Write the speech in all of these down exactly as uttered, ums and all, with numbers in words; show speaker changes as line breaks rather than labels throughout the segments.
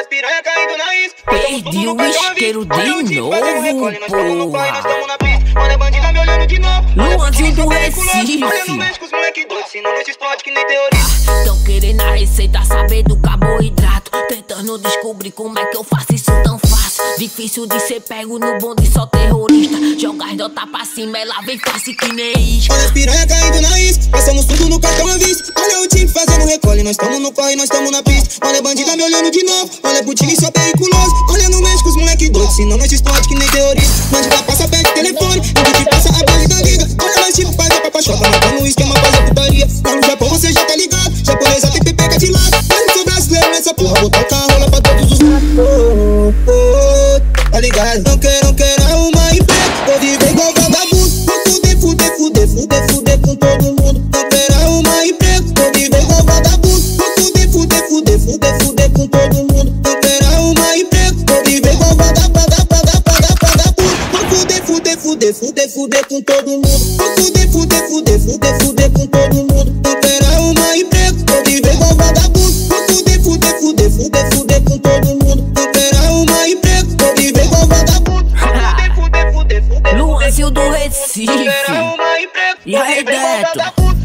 piranha caindo na isca.
Perdi o isqueiro de novo, porra.
Olha a bandida me olhando de novo.
Luanzinho do Recife.
Olha no México os moleque doido, senão nesse spot que nem terrorista.
Ah, tão querendo a receita, saber do carboidrato. Tentando descobrir como é que eu faço isso tão fácil. Difícil de ser pego no bonde, só terrorista. Joga as notas pra cima, ela vem fácil que nem isca.
Olha as piranha caindo na isca, passamos tudo no cartão à vista. Olha o time fazendo recolhe, nós tamo no corre, nós tamo na pista. Olha a bandida me olhando de novo, olha pro time só periculoso. Olha no México os moleque doido, senão nesse spot que nem terrorista. Bandida passa perto de telefone, o que passa a bandida liga. Olha nós tipo faz a papachoca, matando o esquema, faz a putaria. Lá no Japão você já tá ligado, japonesa tem pepeca de lado. Mas não sou brasileiro nessa porra, vou tocar a rola pra todos os lados. Oh, oh, tá ligado? Não quero, não quero arrumar emprego, vou viver igual vagabundo. Vou fuder, fuder, fuder, fuder, fuder com todo mundo. Não quero arrumar emprego, vou viver igual vagabundo. Vou fuder, fuder, fuder, fuder, fuder com todo mundo. Não quero arrumar emprego, vou viver igual vagabundo. Vou fuder, fuder, fuder, fuder, fuder com todo mundo. Vou fuder, fuder, fuder, fuder, fuder com todo mundo. Não quero arrumar emprego, vou viver igual vagabundo. Vou fuder, fuder, fuder, fuder, fuder com todo mundo. Não quero arrumar emprego, vou viver igual vagabundo. Fuder, fuder, fuder, fuder.
Luanzinho do Recife. E aí, Beto?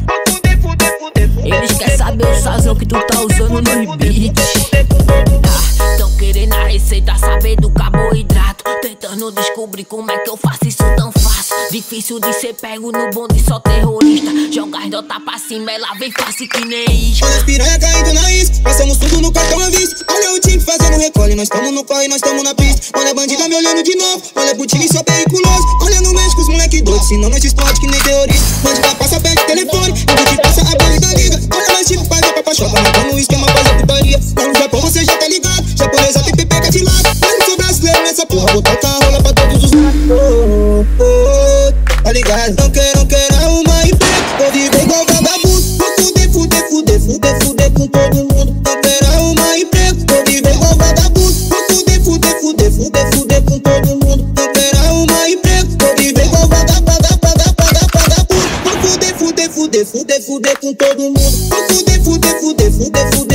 Eles querem saber o sazão que tu tá usando no beat. Ah, tão querendo a receita, saber do carboidrato. Tentando descobrir como é que eu faço isso tão fácil. Difícil de ser pego no bonde, só terrorista. Joga as notas pra cima, ela vem fácil que nem isca.
Olha as piranha caindo na isca, passamos tudo no cartão à vista. Olha o time fazendo recolhe, nós tamo no corre, nós tamo na pista. Olha a bandida me olhando de novo, olha pro time só periculoso. Olha no México os moleque doido, senão nesse spot que nem terrorista. Bandida passa perto de telefone, o que passa a bandida liga. Olha nós tipo faz a papachoca, matando o esquema, faz a putaria. Lá no Japão você já tá ligado, japonesa tem pepeca de lado. Mas não sou brasileiro nessa porra, vou tocar a rola pra todos os lados. Oh, oh, tá ligado? Não quero, não quero arrumar emprego, vou viver igual vagabundo. Vou fuder, fuder, fuder, fuder, fuder com todo mundo. Não quero arrumar emprego, vou viver igual vagabundo. Vou fuder, fuder, fuder, fuder, fuder com todo mundo. Não quero arrumar emprego, vou viver igual vagabundo. Vou fuder, fuder, fuder, fuder, fuder com todo mundo. Vou fuder, fuder, fuder, fuder, fuder.